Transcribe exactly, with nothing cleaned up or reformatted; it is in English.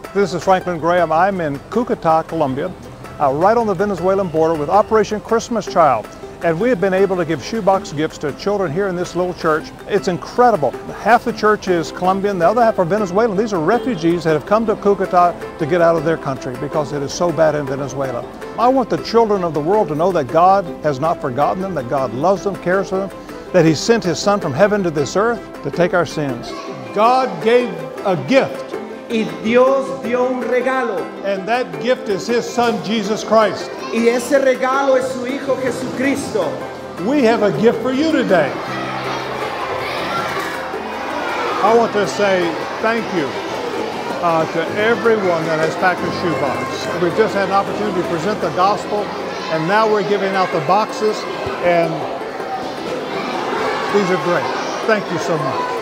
This is Franklin Graham. I'm in Cucuta, Colombia, uh, right on the Venezuelan border with Operation Christmas Child. And we have been able to give shoebox gifts to children here in this little church. It's incredible. Half the church is Colombian, the other half are Venezuelan. These are refugees that have come to Cucuta to get out of their country because it is so bad in Venezuela. I want the children of the world to know that God has not forgotten them, that God loves them, cares for them, that He sent His Son from heaven to this earth to take our sins. God gave a gift. Y Dios dio un regalo. And that gift is His Son, Jesus Christ. Y ese regalo es su Hijo Jesucristo. We have a gift for you today. I want to say thank you uh, to everyone that has packed a shoebox. We've just had an opportunity to present the gospel, and now we're giving out the boxes, and these are great. Thank you so much.